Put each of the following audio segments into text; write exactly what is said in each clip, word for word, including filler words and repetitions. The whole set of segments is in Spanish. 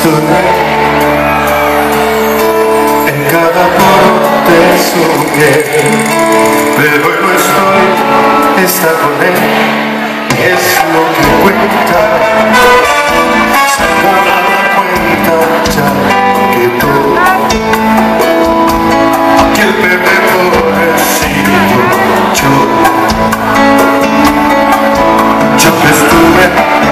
Estuve en cada poro de su piel, pero hoy no estoy, está con él, es lo que cuenta. Se da la cuenta ya que todo, que el perdedor he sido yo. Yo que estuve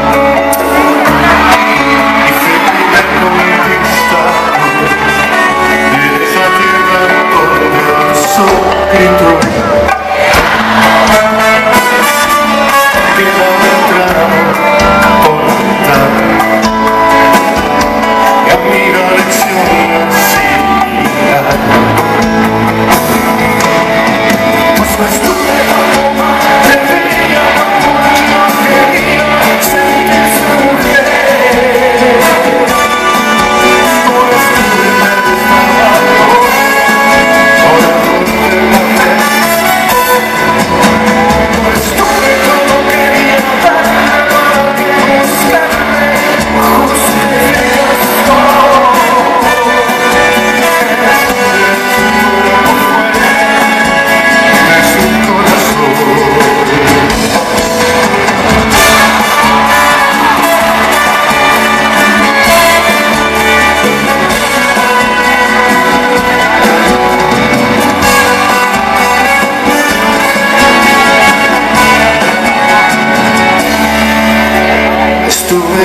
Estuve,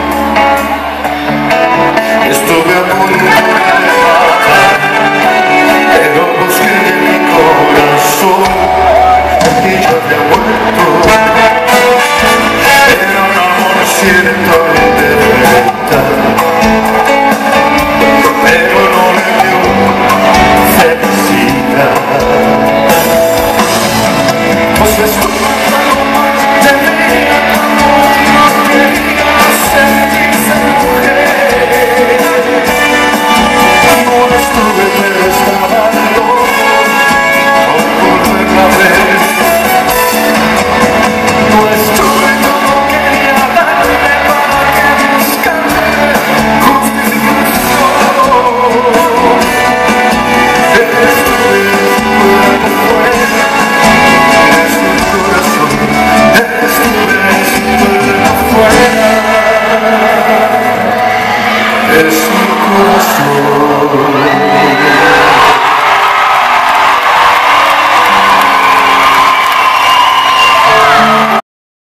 estuve a punto de matar, pero busqué en mi corazón y yo te he vuelto. Era un amor cierto.